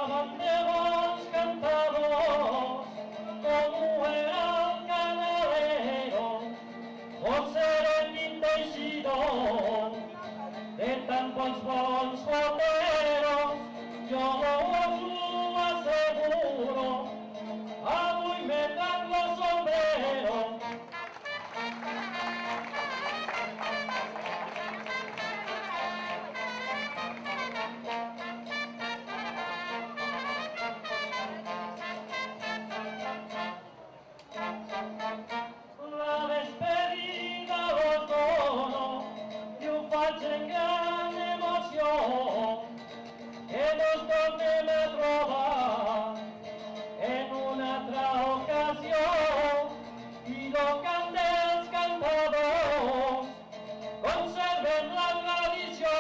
Hablaban de vos cantados, como era el canalero, José era l'indeixido, de tan bons joteros, jo us ho asseguro, avui me trec lo sombrero. La despedida vos dono i ho faig en gran emoció, que nos tornem a trobar en una altra ocasió i lo cant dels cantadors conservem la tradició.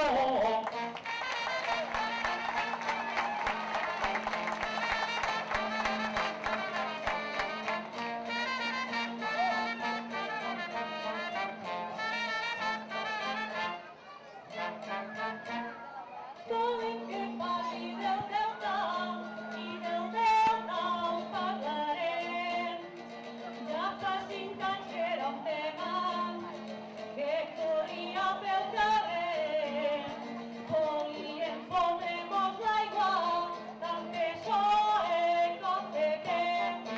Volem que parli del Delta i del Delta us parlarem. Ja fa 5 anys que era un tema que corria pel carrer. Volíem fondre-mos l'aigua, també soe com de temps.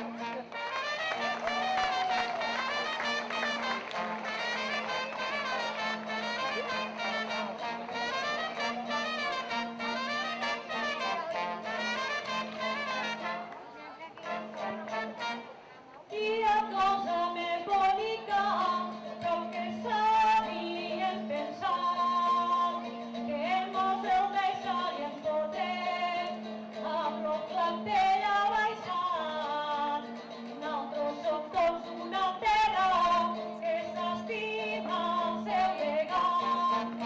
Quina cosa més bonica, però que sabíem pensar, que mos el deixarien poder amb lo clatell abaixat. Nosaltres som tots una terra que s'estima el seu llegat.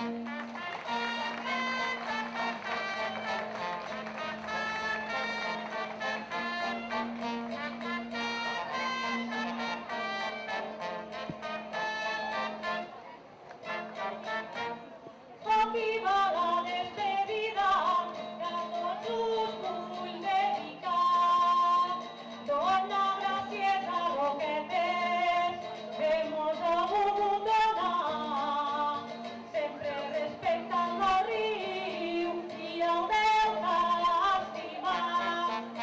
Aquí va la despedida que a tots us vull dedicar. Dona gràcies a Roquetes que mos ha volgut donar, sempre respectant el riu i el delta estimat.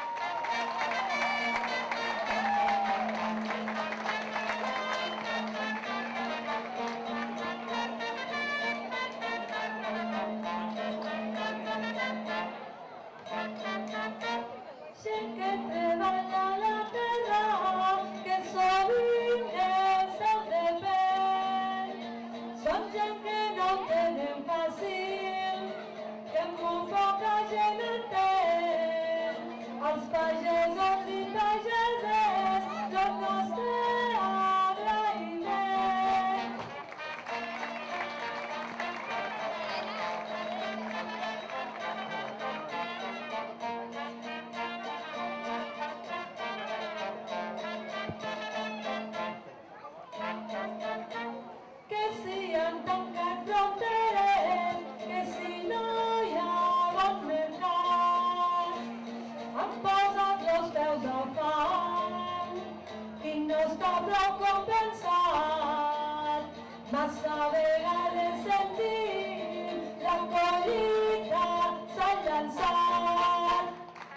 Gent que treballa la terra, que sovint és el de pell. Són gent que no ho tenen fàcil, que molt poca gent entén. Els pagesos i pageses, tot nostre agraïment. Que si han tancat fronteres, que si no hi ha bon mercat, han posat els peus al fang i no està prou compensat. Massa vegades sentim la collita s'ha llançat.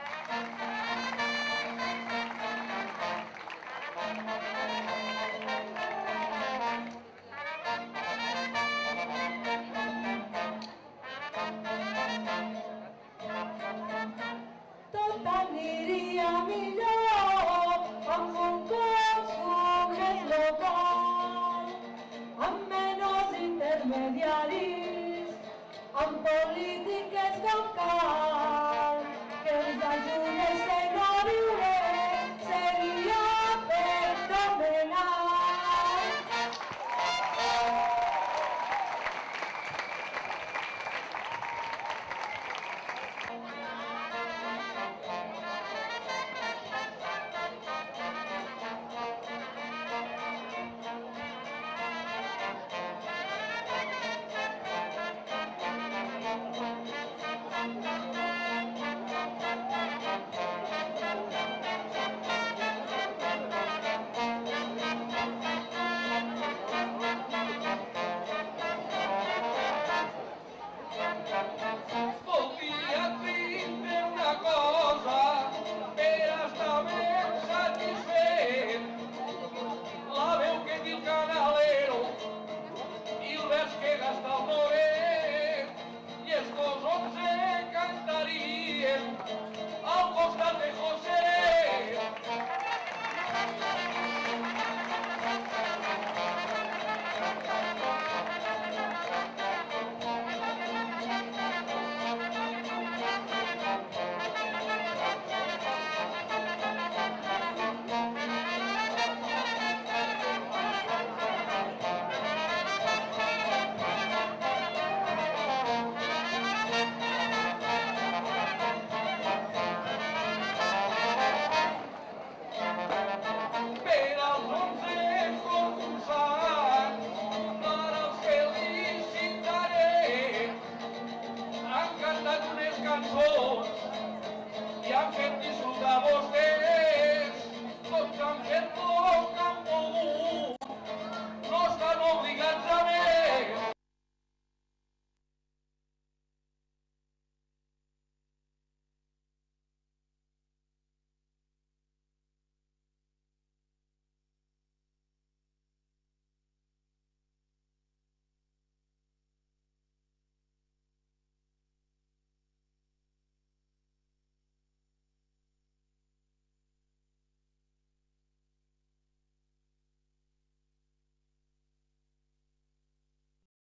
Tot aniria millor amb un consum més local, amb menys intermediaris, amb polítiques com cal, que ens ajudessin a viure seria fenomenal. que gasta el more